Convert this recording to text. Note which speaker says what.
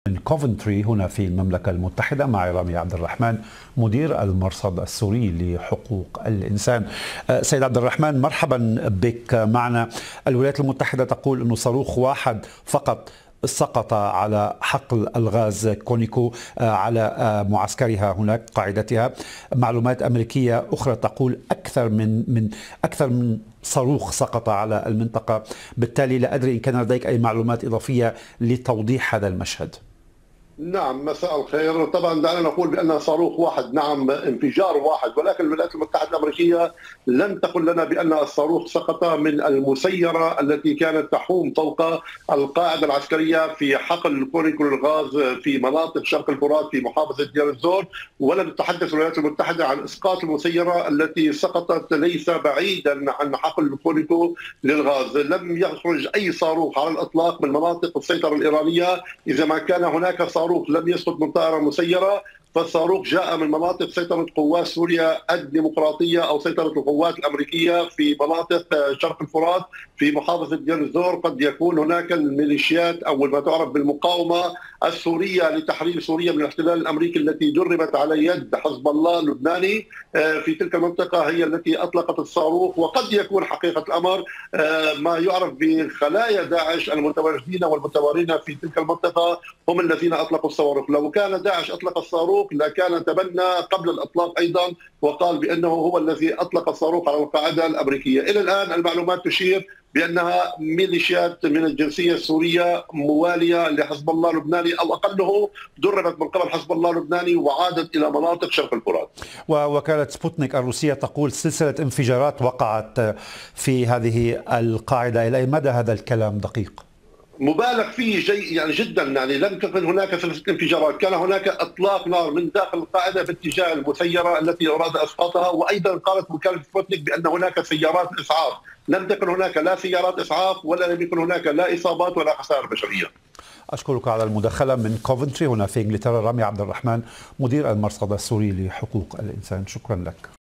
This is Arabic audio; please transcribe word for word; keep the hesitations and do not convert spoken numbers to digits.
Speaker 1: من كوفنتري هنا في المملكة المتحدة مع رامي عبد الرحمن مدير المرصد السوري لحقوق الإنسان. سيد عبد الرحمن، مرحبا بك معنا. الولايات المتحدة تقول أنه صاروخ واحد فقط سقط على حقل الغاز كونيكو على معسكرها هناك قاعدتها. معلومات أمريكية أخرى تقول أكثر من من أكثر من صاروخ سقط على المنطقة. بالتالي لا أدري إن كان لديك أي معلومات إضافية لتوضيح هذا المشهد.
Speaker 2: نعم، مساء الخير. طبعا دعنا نقول بأن صاروخ واحد، نعم انفجار واحد، ولكن الولايات المتحدة الأمريكية لم تقل لنا بأن الصاروخ سقط من المسيرة التي كانت تحوم فوق القاعدة العسكرية في حقل كونيكو للغاز في مناطق شرق الفرات في محافظة دير الزور. ولم تتحدث الولايات المتحدة عن إسقاط المسيرة التي سقطت ليس بعيدا عن حقل كونيكو للغاز. لم يخرج أي صاروخ على الإطلاق من مناطق السيطرة الإيرانية. إذا ما كان هناك صاروخ لم يسقط من طائرة مسيرة، فالصاروخ جاء من مناطق سيطرة قوات سوريا الديمقراطية أو سيطرة القوات الأمريكية في مناطق شرق الفرات في محافظة دير الزور. قد يكون هناك الميليشيات أو ما تعرف بالمقاومة السورية لتحرير سوريا من الاحتلال الأمريكي التي دربت على يد حزب الله اللبناني في تلك المنطقة هي التي أطلقت الصاروخ. وقد يكون حقيقة الأمر ما يعرف بخلايا داعش المتواجدين والمتوارين في تلك المنطقة هم الذين أطلقوا الصاروخ. لو كان داعش أطلق الصاروخ لكان تبنى قبل الإطلاق أيضا وقال بأنه هو الذي أطلق الصاروخ على القاعدة الأمريكية. إلى الآن المعلومات تشير بأنها ميليشيات من الجنسية السورية موالية لحزب الله اللبناني أو أقله دربت من قبل حزب الله اللبناني وعادت إلى مناطق شرق الفرات.
Speaker 1: ووكالة سبوتنيك الروسية تقول سلسلة انفجارات وقعت في هذه القاعدة. إلى أي مدى هذا الكلام دقيق؟
Speaker 2: مبالغ فيه جي يعني جدا. يعني لم تكن هناك سلسله انفجارات، كان هناك اطلاق نار من داخل القاعده باتجاه المسيره التي اراد اسقاطها. وايضا قالت وكاله سبوتنيك بان هناك سيارات اسعاف. لم تكن هناك لا سيارات اسعاف ولا لم يكن هناك لا اصابات ولا خسائر بشريه.
Speaker 1: اشكرك على المداخله من كوفنتري هنا في انجلترا. رامي عبد الرحمن مدير المرصد السوري لحقوق الانسان، شكرا لك.